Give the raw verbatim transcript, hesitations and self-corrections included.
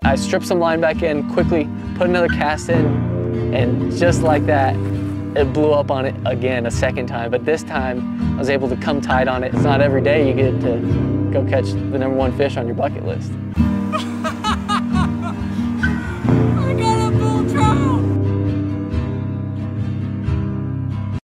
I stripped some line back in, quickly put another cast in, and just like that, it blew up on it again a second time. But this time, I was able to come tight on it. It's not every day you get to go catch the number one fish on your bucket list.